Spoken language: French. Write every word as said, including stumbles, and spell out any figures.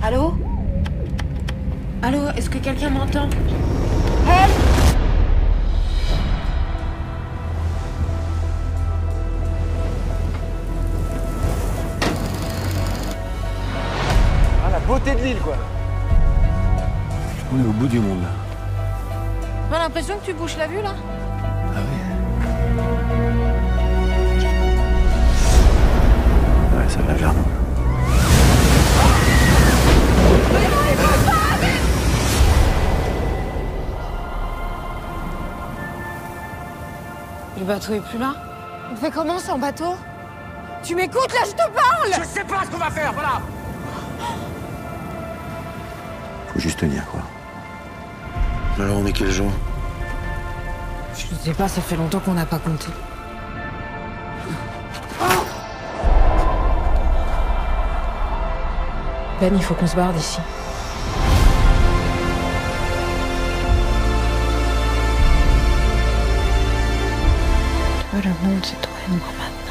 Allô? Allô, est-ce que quelqu'un m'entend? Help! Ah, la beauté de l'île, quoi. On est au bout du monde, là. J'ai l'impression que tu bouches la vue, là. Ah oui? Ouais, ça va vers nous. Le bateau est plus là. On fait comment sans bateau? Tu m'écoutes, là, je te parle! Je sais pas ce qu'on va faire, voilà. Faut juste tenir, quoi. Alors, on est quel jour? Je sais pas, ça fait longtemps qu'on n'a pas compté. Ben, il faut qu'on se barre d'ici. Toi, le monde, c'est toi et moi maintenant.